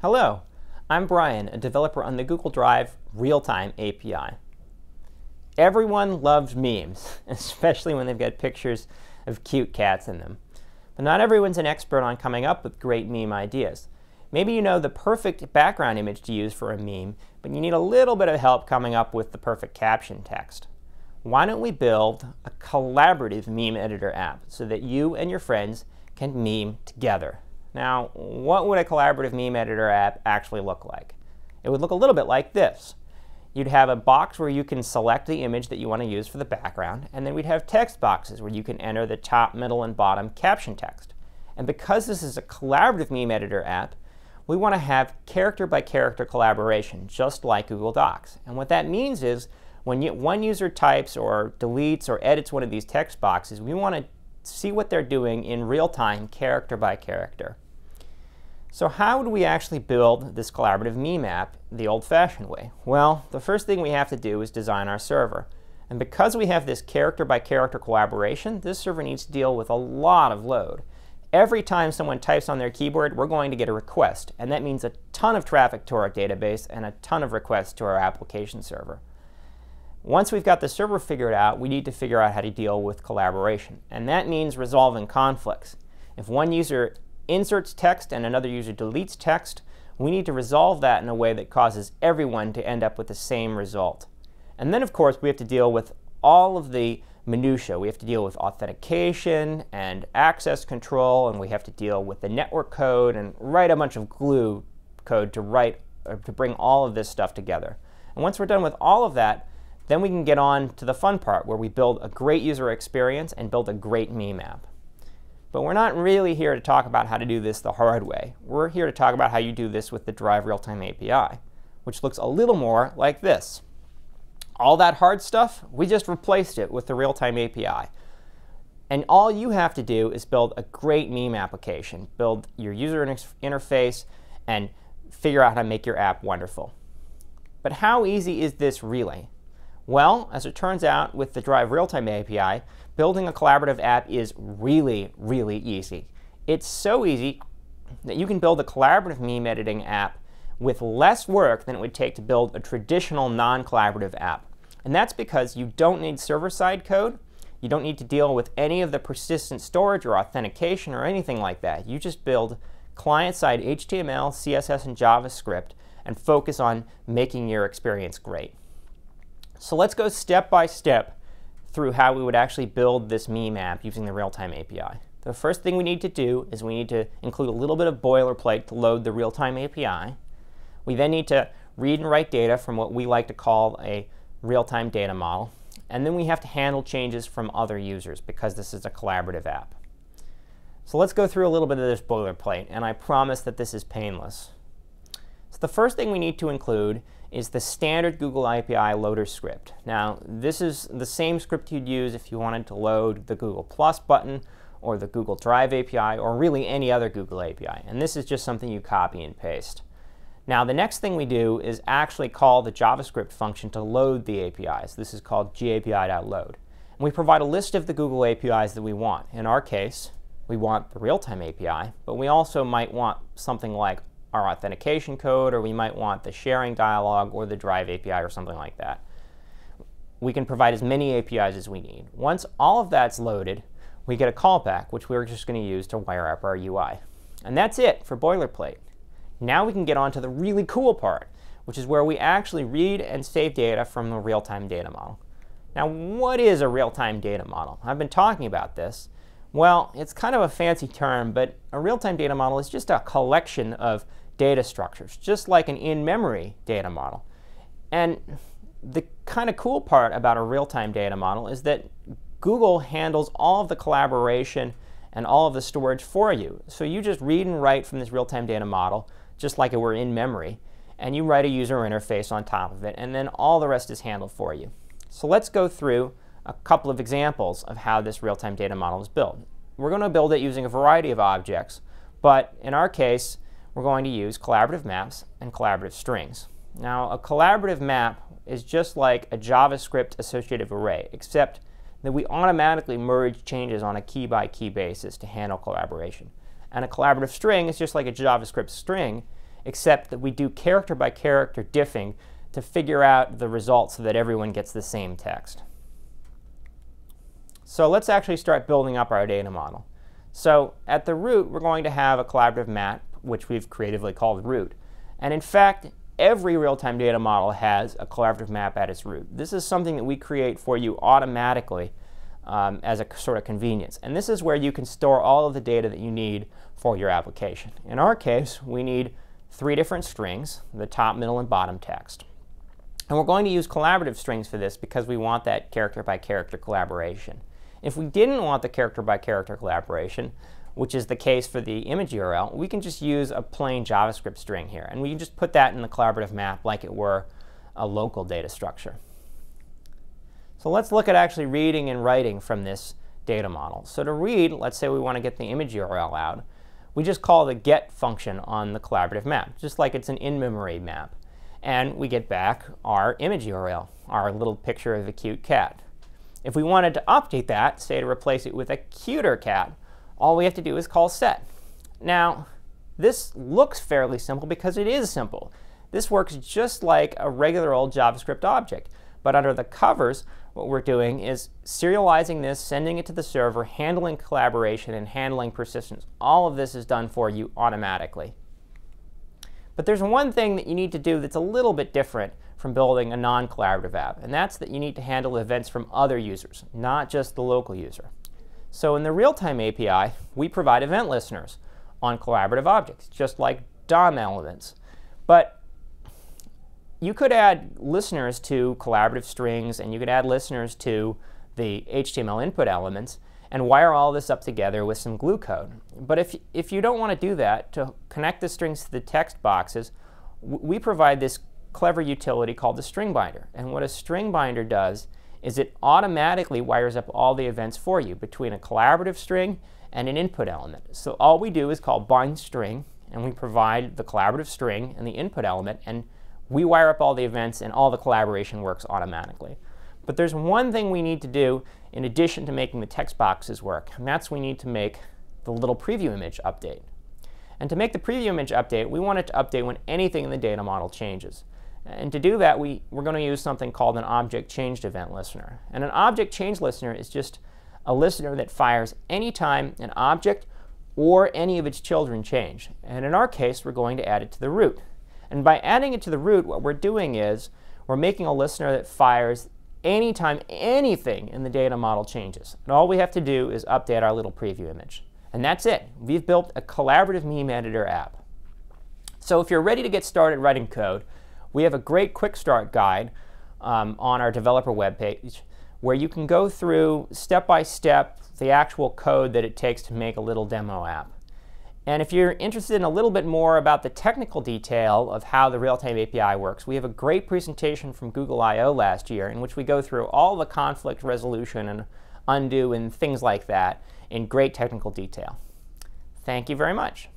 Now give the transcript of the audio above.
Hello, I'm Brian, a developer on the Google Drive Realtime API. Everyone loves memes, especially when they've got pictures of cute cats in them. But not everyone's an expert on coming up with great meme ideas. Maybe you know the perfect background image to use for a meme, but you need a little bit of help coming up with the perfect caption text. Why don't we build a collaborative meme editor app so that you and your friends can meme together? Now, what would a collaborative meme editor app actually look like? It would look a little bit like this. You'd have a box where you can select the image that you want to use for the background, and then we'd have text boxes where you can enter the top, middle, and bottom caption text. And because this is a collaborative meme editor app, we want to have character-by-character collaboration, just like Google Docs. And what that means is when one user types or deletes or edits one of these text boxes, we want to see what they're doing in real time, character by character. So how do we actually build this collaborative meme app the old-fashioned way? Well, the first thing we have to do is design our server. And because we have this character-by-character collaboration, this server needs to deal with a lot of load. Every time someone types on their keyboard, we're going to get a request. And that means a ton of traffic to our database and a ton of requests to our application server. Once we've got the server figured out, we need to figure out how to deal with collaboration. And that means resolving conflicts. If one user inserts text and another user deletes text, we need to resolve that in a way that causes everyone to end up with the same result. And then, of course, we have to deal with all of the minutiae. We have to deal with authentication and access control, and we have to deal with the network code and write a bunch of glue code to bring all of this stuff together. And once we're done with all of that, then we can get on to the fun part where we build a great user experience and build a great meme app. But we're not really here to talk about how to do this the hard way. We're here to talk about how you do this with the Drive Realtime API, which looks a little more like this. All that hard stuff, we just replaced it with the Realtime API. And all you have to do is build a great meme application, build your user interface, and figure out how to make your app wonderful. But how easy is this really? Well, as it turns out, with the Drive Realtime API, building a collaborative app is really, really easy. It's so easy that you can build a collaborative meme editing app with less work than it would take to build a traditional non-collaborative app. And that's because you don't need server-side code. You don't need to deal with any of the persistent storage or authentication or anything like that. You just build client-side HTML, CSS, and JavaScript and focus on making your experience great. So let's go step by step through how we would actually build this meme app using the Realtime API. The first thing we need to do is we need to include a little bit of boilerplate to load the Realtime API. We then need to read and write data from what we like to call a real-time data model. And then we have to handle changes from other users because this is a collaborative app. So let's go through a little bit of this boilerplate, and I promise that this is painless. So the first thing we need to include is the standard Google API loader script. Now, this is the same script you'd use if you wanted to load the Google Plus button or the Google Drive API or really any other Google API. And this is just something you copy and paste. Now, the next thing we do is actually call the JavaScript function to load the APIs. This is called gapi.load. And we provide a list of the Google APIs that we want. In our case, we want the Realtime API, but we also might want something like our authentication code, or we might want the sharing dialog or the Drive API or something like that. We can provide as many APIs as we need. Once all of that's loaded, we get a callback, which we're just going to use to wire up our UI. And that's it for boilerplate. Now we can get on to the really cool part, which is where we actually read and save data from the real-time data model. Now, what is a real-time data model? I've been talking about this. Well, it's kind of a fancy term, but a real-time data model is just a collection of data structures, just like an in-memory data model. And the kind of cool part about a real-time data model is that Google handles all of the collaboration and all of the storage for you. So you just read and write from this real-time data model, just like it were in memory, and you write a user interface on top of it, and then all the rest is handled for you. So let's go through a couple of examples of how this real-time data model is built. We're going to build it using a variety of objects, but in our case, we're going to use collaborative maps and collaborative strings. Now, a collaborative map is just like a JavaScript associative array, except that we automatically merge changes on a key-by-key basis to handle collaboration. And a collaborative string is just like a JavaScript string, except that we do character by character diffing to figure out the results so that everyone gets the same text. So let's actually start building up our data model. So at the root, we're going to have a collaborative map, which we've creatively called root. And in fact, every real-time data model has a collaborative map at its root. This is something that we create for you automatically as a sort of convenience. And this is where you can store all of the data that you need for your application. In our case, we need 3 different strings, the top, middle, and bottom text. And we're going to use collaborative strings for this because we want that character-by-character collaboration. If we didn't want the character-by-character collaboration, which is the case for the image URL, we can just use a plain JavaScript string here. And we can just put that in the collaborative map like it were a local data structure. So let's look at actually reading and writing from this data model. So to read, let's say we want to get the image URL out. We just call the get function on the collaborative map, just like it's an in-memory map. And we get back our image URL, our little picture of a cute cat. If we wanted to update that, say to replace it with a cuter cat, all we have to do is call set. Now, this looks fairly simple because it is simple. This works just like a regular old JavaScript object. But under the covers, what we're doing is serializing this, sending it to the server, handling collaboration, and handling persistence. All of this is done for you automatically. But there's one thing that you need to do that's a little bit different from building a non-collaborative app, and that's that you need to handle events from other users, not just the local user. So in the Realtime API, we provide event listeners on collaborative objects, just like DOM elements. But you could add listeners to collaborative strings, and you could add listeners to the HTML input elements, and wire all this up together with some glue code. But if you don't want to do that, to connect the strings to the text boxes, we provide this clever utility called the string binder. And what a string binder does is it automatically wires up all the events for you between a collaborative string and an input element. So all we do is call bind string, and we provide the collaborative string and the input element, and we wire up all the events, and all the collaboration works automatically. But there's one thing we need to do in addition to making the text boxes work, and that's we need to make the little preview image update. And to make the preview image update, we want it to update when anything in the data model changes. And to do that, we're going to use something called an object changed event listener. And an object changed listener is just a listener that fires anytime an object or any of its children change. And in our case, we're going to add it to the root. And by adding it to the root, what we're doing is we're making a listener that fires anytime anything in the data model changes. And all we have to do is update our little preview image. And that's it. We've built a collaborative meme editor app. So if you're ready to get started writing code, we have a great quick start guide on our developer webpage where you can go through step by step the actual code that it takes to make a little demo app. And if you're interested in a little bit more about the technical detail of how the Realtime API works, we have a great presentation from Google I/O last year in which we go through all the conflict resolution and undo and things like that in great technical detail. Thank you very much.